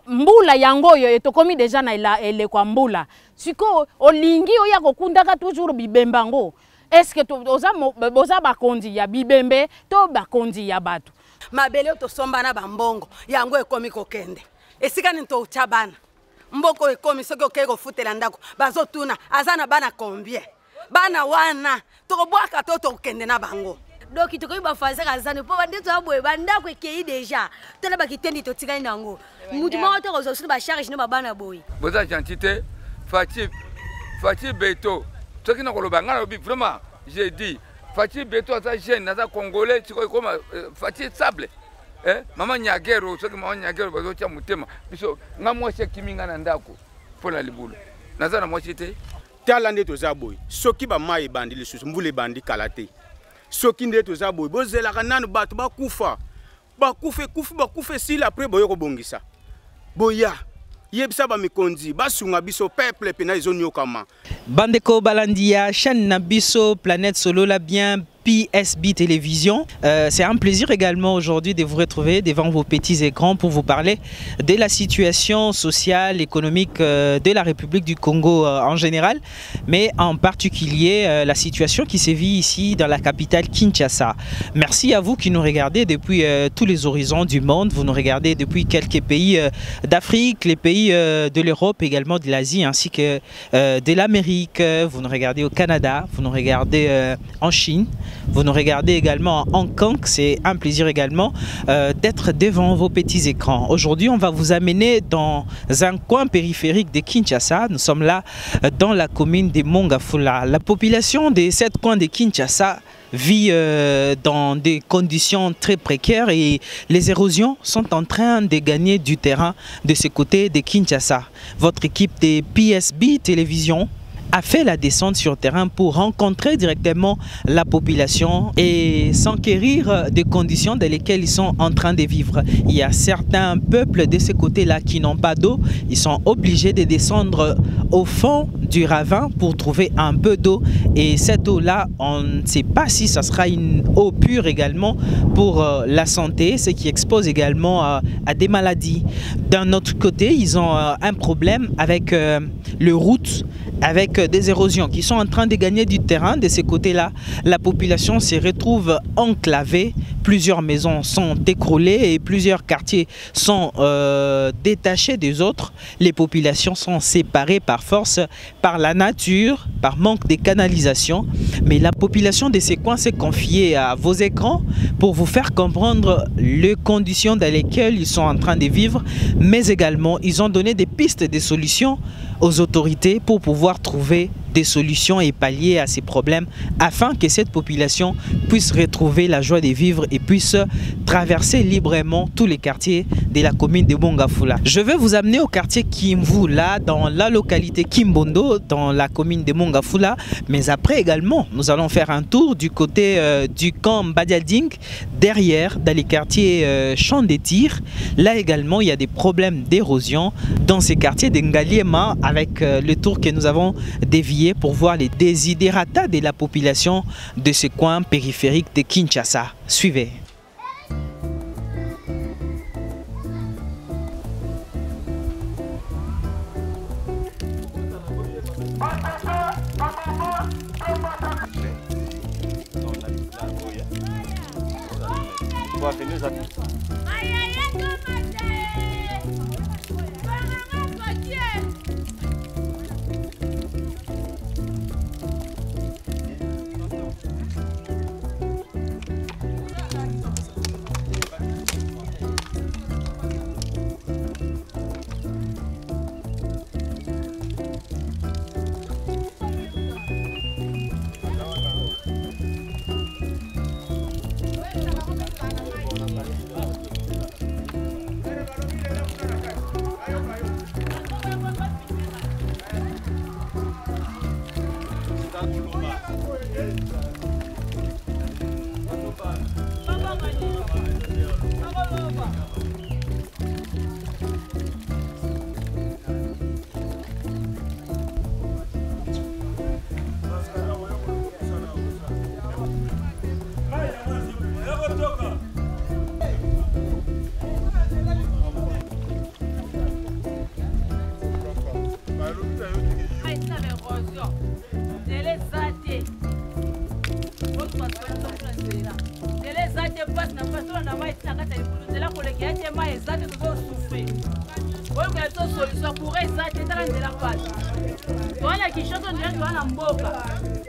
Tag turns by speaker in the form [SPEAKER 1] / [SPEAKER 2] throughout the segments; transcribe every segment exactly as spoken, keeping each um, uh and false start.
[SPEAKER 1] mbula yango yo etokomi déjà na ela ele kwa mbula siko olingi oya kokundaka toujours bibembango. Est-ce que oza boza bakondi ya bibembe to bakondi ya batu
[SPEAKER 2] mabele to somba na bambongo yango ekomi kokende esika ni to chabana mboko ekomi soki okeko futela ndako bazotuna azana bana combien bana wana to bwaka to to kende na bango.
[SPEAKER 3] Donc il te koyi ba faza kazana po bande to aboye banda ko ekei déjà to na bakitendi to tikali nango mutu ma to ko zo ba charge na bana boy
[SPEAKER 4] boza gentité fati fati beto soki na koloba ngana obi vraiment j'ai dit fati beto ça jeune na congolais tiko koma fati sable eh mama nyagero soki mama nyagero bazo tia mutema biso ngamwa se kiminga na ndako pona libulu nazana mwachite
[SPEAKER 5] tala nde toza boy soki ba mai bandi lisusu mbule bandi kalate soki nde toza boy bozela kananu bato bakufa bakufe kufu bakufe sila après boyo ko bongisa boya yebisa ba mikonzi basunga biso peuple pena izonyokama
[SPEAKER 6] bandeko balandia chaîne na biso Planète Solo la bien P S B Télévision. Euh, c'est un plaisir également aujourd'hui de vous retrouver devant vos petits écrans pour vous parler de la situation sociale, économique euh, de la République du Congo euh, en général, mais en particulier euh, la situation qui sévit ici dans la capitale Kinshasa. Merci à vous qui nous regardez depuis euh, tous les horizons du monde. Vous nous regardez depuis quelques pays euh, d'Afrique, les pays euh, de l'Europe, également de l'Asie ainsi que euh, de l'Amérique. Vous nous regardez au Canada, vous nous regardez euh, en Chine. Vous nous regardez également en Hong Kong, c'est un plaisir également euh, d'être devant vos petits écrans. Aujourd'hui, on va vous amener dans un coin périphérique de Kinshasa. Nous sommes là dans la commune de Mongafula. La population de cette coin de Kinshasa vit euh, dans des conditions très précaires et les érosions sont en train de gagner du terrain de ce côté de Kinshasa. Votre équipe de P S B Télévision a fait la descente sur terrain pour rencontrer directement la population et s'enquérir des conditions dans lesquelles ils sont en train de vivre. Il y a certains peuples de ce côté-là qui n'ont pas d'eau. Ils sont obligés de descendre au fond du ravin pour trouver un peu d'eau. Et cette eau-là, on ne sait pas si ça sera une eau pure également pour euh, la santé, ce qui expose également euh, à des maladies. D'un autre côté, ils ont euh, un problème avec euh, le route, avec des érosions qui sont en train de gagner du terrain. De ce côté-là, la population se retrouve enclavée. Plusieurs maisons sont écroulées et plusieurs quartiers sont euh, détachés des autres. Les populations sont séparées par force, par la nature, par manque de canalisation. Mais la population de ces coins s'est confiée à vos écrans pour vous faire comprendre les conditions dans lesquelles ils sont en train de vivre. Mais également, ils ont donné des pistes, des solutions aux autorités pour pouvoir trouver des solutions et pallier à ces problèmes afin que cette population puisse retrouver la joie de vivre et puisse traverser librement tous les quartiers de la commune de Mongafula. Je vais vous amener au quartier Kimvula, dans la localité Kimbondo, dans la commune de Mongafula. Mais après également, nous allons faire un tour du côté euh, du camp Badiading, derrière, dans les quartiers euh, Champ des Tirs. Là également, il y a des problèmes d'érosion dans ces quartiers de Ngaliema, avec euh, le tour que nous avons dévié pour voir les désidératas de la population de ce coin périphérique de Kinshasa. Suivez.
[SPEAKER 1] basola na mai tina kata libulu nzela kolekela te mai eza te tozosufre oyokela biso solution courant eza te tala nzela pasi towana kishoto nzela towana mboka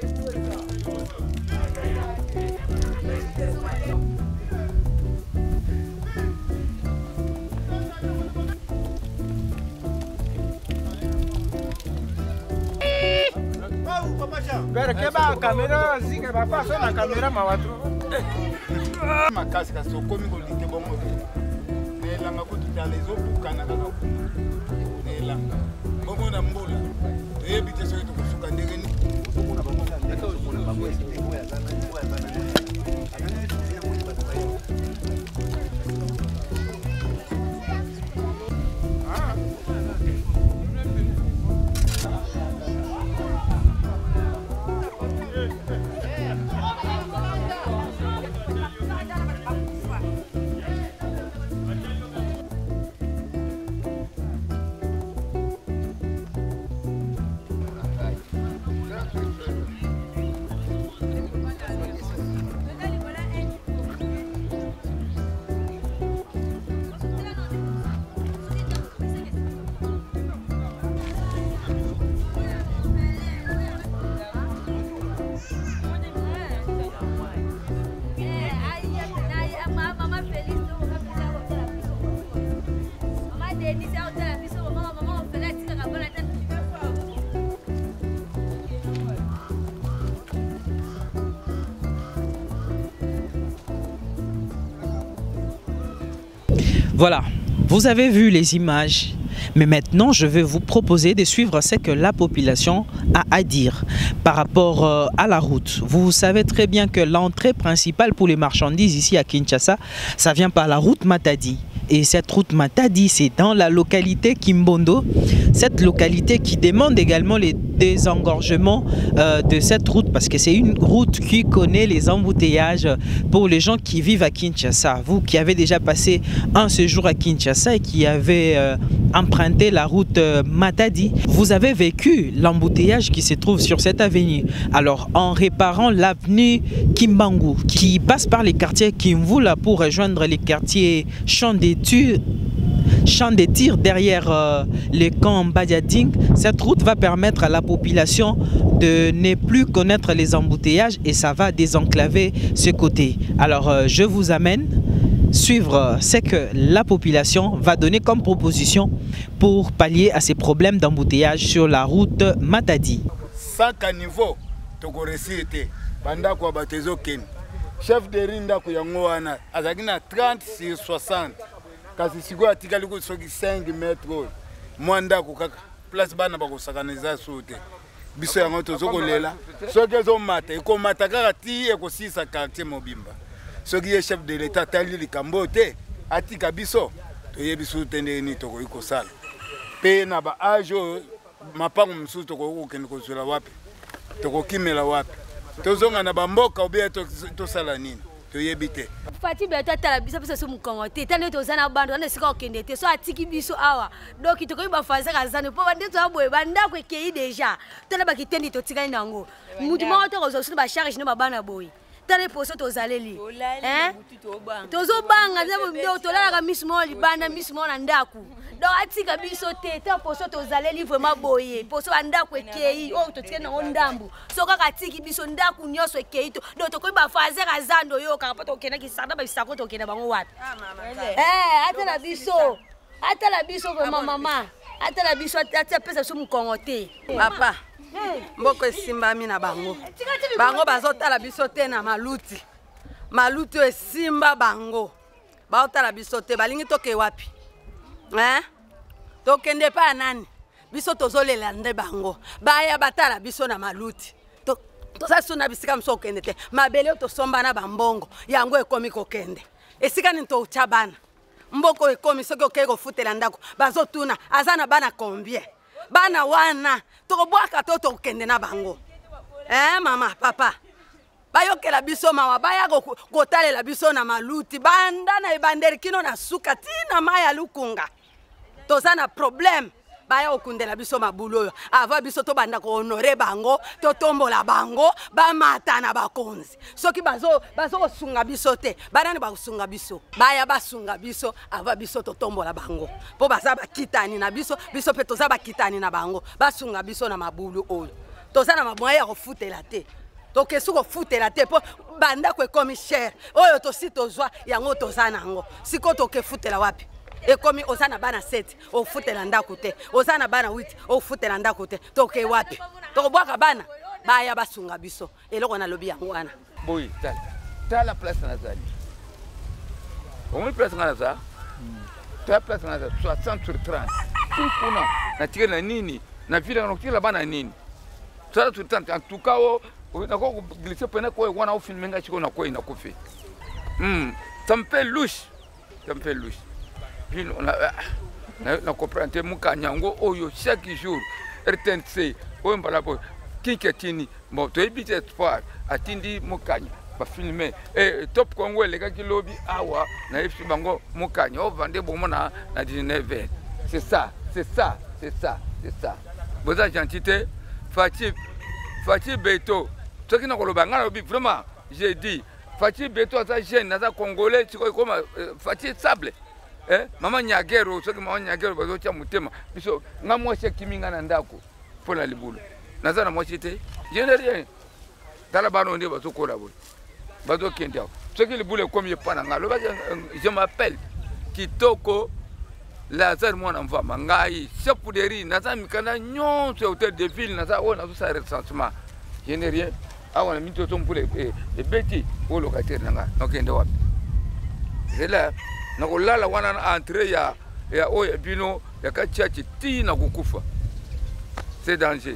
[SPEAKER 5] Pero que ba kamera zinga ba pa so na kamera mawatro. Makasi ka so komi ko lite bongo. Ne langa ko tutale zo bukana kana. Ne langa. Bongo na mbola. E bite so to kusuka ndege ni. Bongo na bongo na ndeka zo na bongo esi bongo ya sana ni kwa sana. Akani ni mo ni ba. Ah.
[SPEAKER 6] Voilà, vous avez vu les images, mais maintenant je vais vous proposer de suivre ce que la population a à dire par rapport euh, à la route. Vous savez très bien que l'entrée principale pour les marchandises ici à Kinshasa, ça vient par la route Matadi. Et cette route Matadi, c'est dans la localité Kimbondo. Cette localité qui demande également les désengorgements euh, de cette route parce que c'est une route qui connaît les embouteillages pour les gens qui vivent à Kinshasa. Vous qui avez déjà passé un séjour à Kinshasa et qui avez euh, emprunté la route euh, Matadi, vous avez vécu l'embouteillage qui se trouve sur cette avenue. Alors en réparant l'avenue Kimbangu qui passe par les quartiers Kimvula pour rejoindre les quartiers Champ des Champ des tirs derrière euh, les camps Badiading, cette route va permettre à la population de ne plus connaître les embouteillages et ça va désenclaver ce côté. Alors euh, je vous amène suivre ce que la population va donner comme proposition pour pallier à ces problèmes d'embouteillage sur la route Matadi.
[SPEAKER 5] Sans caniveau, tu réciter pendant quoi batezo ken. Chef de rinda ku yangoana azakina trente sur soixante. Kasi sigo atikali ko soki cinq mètres mwanda ko kaka place bana bako sakaniza sote biso yango tozoko lela soki zo mata ko mata kaka ti e ko sisa quartier mobimba soki ye chef de l'état tali likambo te atika biso to ye biso tende ni to ko ikosala pe na ba ajo mapango msusu to ko ko kende ko zula wapi to ko kimela wapi tozonga na ba mboka obie to to sala nini to yebite
[SPEAKER 3] Fati beto atala biso biso so mukongo te tande to zana bando ande sika okende te so atiki biso awa donc to ko ba faza kazana po bande to aboye banda ko ekei déjà tala ba kitendi to tikali nango mutu mo to ko so ba charge no ba bana boy tale poso to zaleli hein to zo banga zabo ndo to lala ka miss mo libanda miss mo na ndaku donc atika biso te ta poso to zaleli vraiment boye poso anda ko ekei o to tikena ondambu so kaka tiki biso ndaku nyoso ekei to donc to ko ba faze ka zando yo kaka pato kena ki sada ba bisako to kena bango wapi eh ata la biso ata la biso vraiment mama ata la biso ata pesa so mukongo te
[SPEAKER 2] papa mboko esimbami na bango bango bazotala biso te na maluti maluti esimba bango baotala biso te balingi toke wapi eh tokende pa nani biso tozolela nde bango baya batala biso na maluti to tosasuna bisika mso kende te mabele tosomba na bambongo yango ekomi kokende esika ni to chabana mboko ekomi soki okeko futela ndako bazotuna azana bana combien bana wana tokobwaka to tokende na bango eh mama papa bayokela biso mawa baya kotalela biso na maluti banda na ebanderi kino na suka tina maya lukunga tozana problem baya okundela biso mabulu oyo ava biso tobanda kohonore bango totombola bango bamata na bakonzi soki bazo bazo kosunga biso te banani bakosunga biso baya basunga biso ava biso totombola bango po baza bakitani na biso biso pe toza bakitani na bango basunga biso na mabulu oyo toza na mamoya ya kofutela te tokesu kofutela te po bandako ekomi cher oyo tosi tozwa yango toza nango siko tokefutela wapi ekomi oza na bana sept ofutela ndako te oza na bana huit ofutela ndako te toke wapi tokobwaka bana baya basunga biso eloko nalobi yango wana
[SPEAKER 4] boyi tala tala place nazali omoni place nga naza tala place nga naza soixante sur trente kuna natikeli na nini na vile nakotikela bana nini soixante sur trente en tout cas o nako glisse pene ko wana o filmer nga chiko na ko ina kofi hmm ça me fait louche ça me fait louche puis on a na na comprendre mukanyango oyo chaque jour R T N C o mbala bo kinketini bon to ebite espoir atindi mukanya ba filmer et top Congo le ka kilobi awa na ifsi bango mukanya o vande bomo na na dix-neuf. C'est ça, c'est ça, c'est ça, c'est ça. Boza gentité Fati Fati Beto ce qui n'a pas le vraiment j'ai dit Fati Beto ça jeune na congolais tu comme Fati Sable eh maman Nyagero ce que maman Nyagero bazo tia mutema biso nga mwashe kiminga na ndako pour la libulu naza na mwashe te je n'ai rien tala bano ndi bazo kola bo bazo kende ce qui libulu comme pas na ngalo je m'appelle Kitoko Lazare mwana mvama ngai chef de riz naza mikana nyonso hôtel de ville naza ona so sa recensement je n'ai rien awana mito to mpule e beti o locataire nanga nokende wapi zela nakolala wana na entrée ya ya oya bino ya kachachi ti na kukufa c'est danger.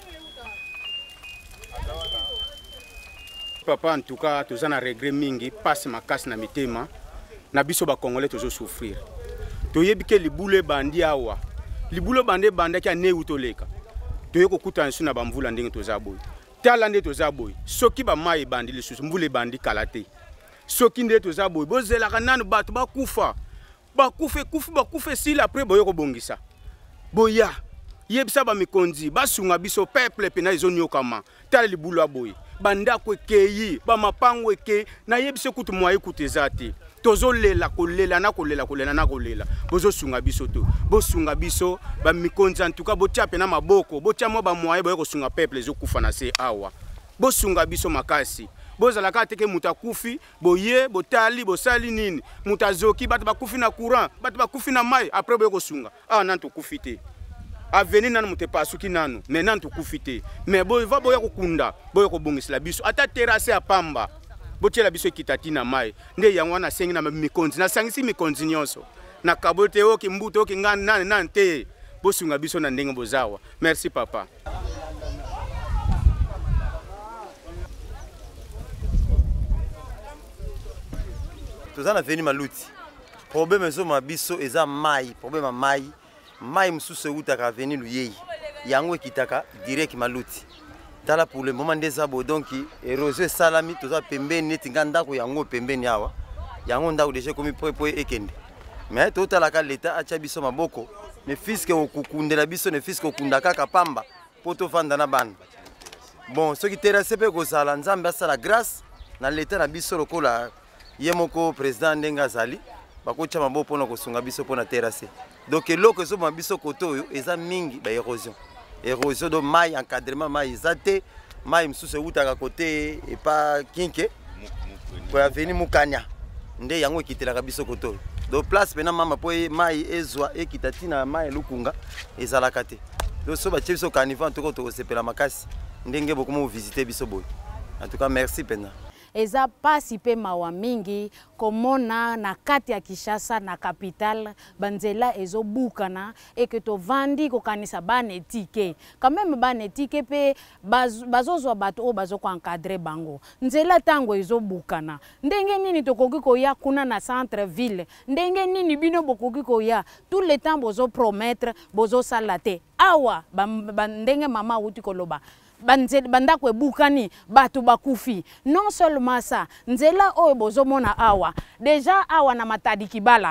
[SPEAKER 5] Papa en tout cas tous na regret mingi passe makasi na mitema na biso ba congolais tozo souffrir toyebike libule bandi awa libule bande banda ki ane utoleka toyeko kuta nsu na bamvula ndenge toza boy tala nde toza boy soki ba mai bandi lisusu mbule bandi kalate soki nde toza boy bozela kananu bato bakufa bakufe kufu bakufe sila après boyeko bongisa boya yebisa ba mikonzi basunga biso peuple pena izonyokama tala libulu aboy banda kwekeyi ba mapango eke na yebise kutu mwayi kutezati tozo lela kolela na kolela kolela na kolela bozo sunga biso to bo sunga biso ba mikonzi en tout cas bo tia pena maboko bo tia mo ba mwayi boye ko sunga peuple zo kufa na se awa bo sunga biso makasi bozala ka teke muta kufi boye botali bosali nini muta zoki bato bakufi na courant bato bakufi na mai après boye ko sunga ah nanto kufite avenir nanu mute pasuki nanu mais nanto kufite mais boye va boye ko kunda boye ko bongisila biso ata terrasse ya pamba botiela biso kitati na mai nde yango na sengi na mikonzi na sangisi mikonzi nyonso na kabote oki mbuto oki ngani nani nani te bosunga biso na ndenge bozawa. Merci papa.
[SPEAKER 7] Tozana veni maluti problème zo mabiso eza mai problème mai mai msusu utaka veni luyei yango ekitaka direct maluti tala pour le moment des abo donc érosion salami toza pembeni neti nganda ko yango pembeni awa yango ndako déjà comme poe ekende mais totala ka l'état acha biso maboko ne fiske okukundela biso ne fiske okunda kaka pamba poto fanda na bana bon ce qui terrasse pe ko sala nzambe asala grâce na l'état na biso lokola yemoko président ndenga zali bakocha mabo pona kosunga biso pona terrasse donc eloko so mabiso koto oyo eza mingi ba érosion érosion de mai encadrement mai ezate mai msusu utaka côté et pas kinke pour avenir mukanya nde yango ekitelaka biso koto do place pena mama po mai ezwa ekitatina mai lukunga ezalaka te do so ba biso canivan to ko sepela makasi ndenge bokomo visiter biso boy en tout cas merci pena
[SPEAKER 1] eza pasi pe mawa mingi komona na kati ya Kinshasa na capitale banzela ezo bukana et que to vandi ko kanisa bane tike quand même bane tike pe bazozwa bato o bazo ko encadrer bango nzela tango ezo bukana ndenge nini tokoki ko ya kuna na centre ville ndenge nini bino bokoki ko ya tout le temps bozo promettre bozo salate awa bandenge mama uti koloba banda kwe bukani batu bakufi non seulement ça nzela oyo bozomona awa déjà awa na matadi kibala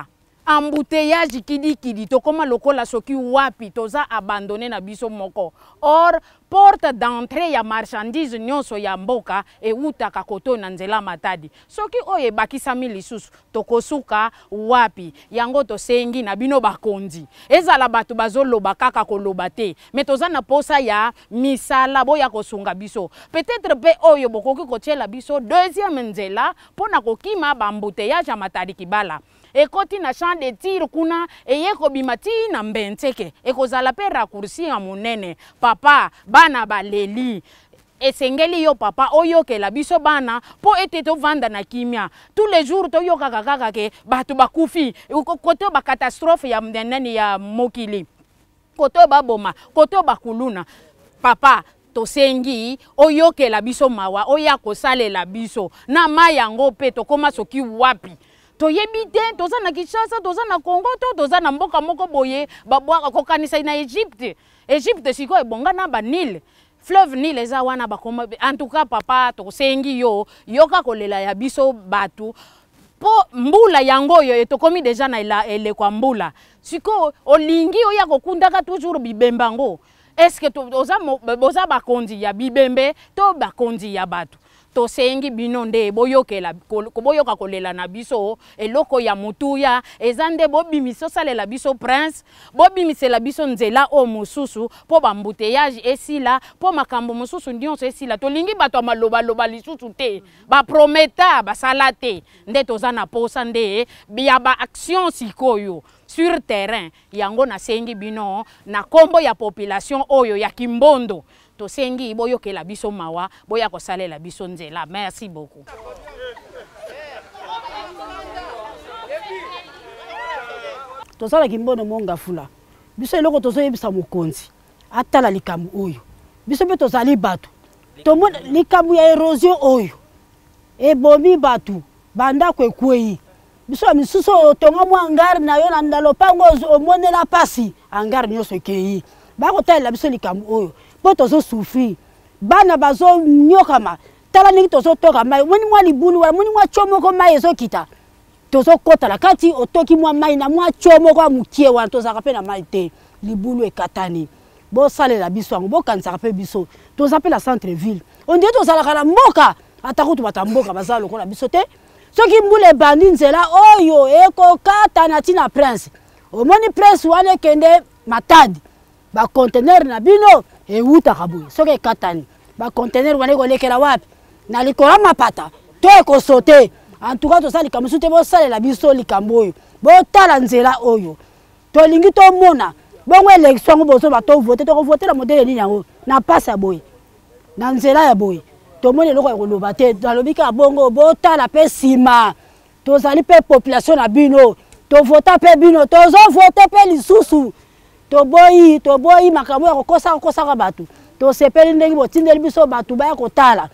[SPEAKER 1] embouteillage kidi kidi to koma lokola soki wapi toza abandonné na biso moko. Or porte d'entrée ya marchandise nyonso ya mboka e utaka koto na nzela matadi. Soki oye bakisami lisusu tokosuka wapi yango to sengi na bino bakondi. Ezala batu bazoloba kaka koloba te. Me toza na posa ya misala boya kosunga biso. Peut-être pe oyo bokoki kotiela biso deuxième nzela pona kokima bambouteillage ya matadi kibala. Ekoti na champ de tir kuna eyeko bimati na mbenteke ekozala pe raccourci ya munene papa bana baleli esengeli yo papa oyokela biso bana po ete to vanda na kimia tous les jours to yoka kaka ke batu bakufi koto ba catastrophe ya mnene ya mokili koto baboma koto bakuluna papa tosengi oyokela biso mawa oya kosalela biso na mayango pe to koma soki wapi to yebite toza na Kinshasa toza na Congo to toza na mboka moko boye babwa kokanisa na Egypte Egypte siko ebonga na ba Nil fleuve Nil eza wana bakoma en tout cas papa to sengi yo yoka kolela ya biso batu po mbula yango yo etokomi deja na ela ele kwa mbula siko olingi oya kokundaka toujours bibembango est-ce que toza boza bakondi ya bibembe to bakondi ya batu to sengi bino nde boyokela boyoka kolela na biso eloko ya mutuya ezande bobimiso salela biso prince bobimisela biso nzela o mususu po bambouteillage esila po makambo mususu ndionso esila tolingi bato maloba loba lisusu te ba prometa basala te nde toza na posa nde ya ba action sikoyo sur terrain yango na sengi bino na kombo ya population oyo ya Kimbondo to sengi boyokela biso mawa boya kosalela biso nzela. Merci beaucoup.
[SPEAKER 8] Tosala Kimbondo Mongafula biso eloko tozoyebisa mokonzi atala likambo oyo biso pe tozali batu tomona likambo ya erosion oyo ebomi batu bandako ekwei biso misuso tonga mwa ngari na yo na lopango omonela pasi angari nyonso ekei bakotalela biso likambo oyo po tozo souffrir bana bazo nyokama tala ningi tozo toka mai moni mwa libulu wala moni mwa chomoko mai ezokita tozo kota la kati otoki mwa mai na mwa chomoko amukie wana tozaka pe na mai te libulu ekatani bo salela biso ngo bo kansaka pe biso toza pe la centre ville on dit tozala kala mboka atakutu batamboka bazalo lokola biso te soki mbule bandi nzela oyo ekokata na tina prince omoni prince wana kende matadi ba conteneur na bino e uta kabuye soki ekatani ba conteneur wana kolekela wapi na likola mapata to ekosote en tout cas to sali kamusu te bo salela biso likambo oyo bo tala nzela oyo to lingi to mona bongo election ngo boso ba to voter to voter la modèle ni yango na passe ya boye na nzela ya boye to mone loko ya koloba te dalobika bongo bo tala pe sima to sali pe population na bino to voter pe bino to zo voter pe lisusu to boyi to boyi makambo ya kokosa kokosa ka batu to sepeli ndenge botindeli biso batu ba ya kotala.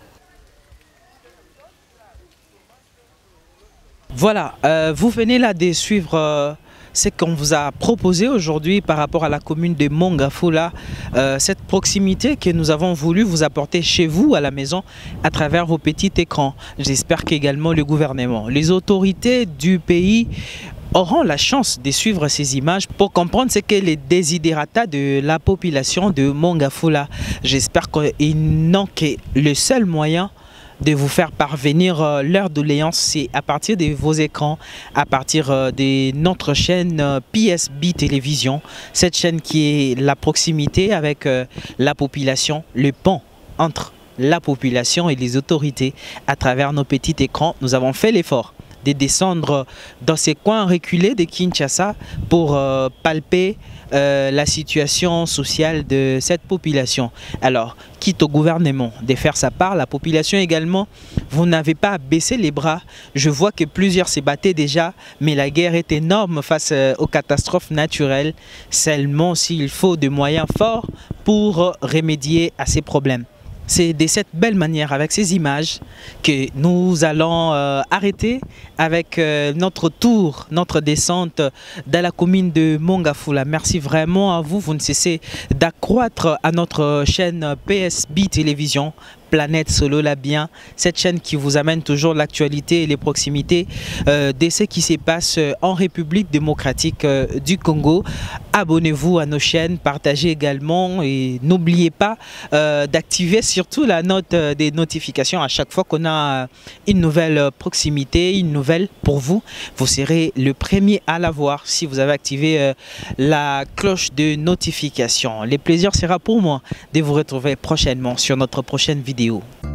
[SPEAKER 6] Voilà, euh, vous venez là de suivre euh, ce qu'on vous a proposé aujourd'hui par rapport à la commune de Mongafula, euh, cette proximité que nous avons voulu vous apporter chez vous à la maison à travers vos petits écrans. J'espère qu'également le gouvernement, les autorités du pays auront la chance de suivre ces images pour comprendre ce que les desiderata de la population de Mongafula. J'espère qu'ils n'ont que le seul moyen de vous faire parvenir euh, leur doléance, c'est à partir de vos écrans, à partir euh, de notre chaîne euh, P S B Télévision, cette chaîne qui est la proximité avec euh, la population, le pont entre la population et les autorités à travers nos petits écrans. Nous avons fait l'effort de descendre dans ces coins reculés de Kinshasa pour euh, palper euh, la situation sociale de cette population. Alors, quitte au gouvernement de faire sa part, la population également, vous n'avez pas à baisser les bras. Je vois que plusieurs se battaient déjà, mais la guerre est énorme face euh, aux catastrophes naturelles. Seulement s'il faut des moyens forts pour euh, remédier à ces problèmes. C'est de cette belle manière, avec ces images, que nous allons euh, arrêter avec euh, notre tour, notre descente dans la commune de Mongafula. Merci vraiment à vous. Vous ne cessez d'accroître à notre chaîne P S B Télévision. Planète Solo la bien, cette chaîne qui vous amène toujours l'actualité et les proximités euh, de ce qui se passe en République démocratique euh, du Congo. Abonnez-vous à nos chaînes, partagez également et n'oubliez pas euh, d'activer surtout la note euh, des notifications à chaque fois qu'on a une nouvelle proximité, une nouvelle pour vous. Vous serez le premier à la voir si vous avez activé euh, la cloche de notification. Le plaisir sera pour moi de vous retrouver prochainement sur notre prochaine vidéo.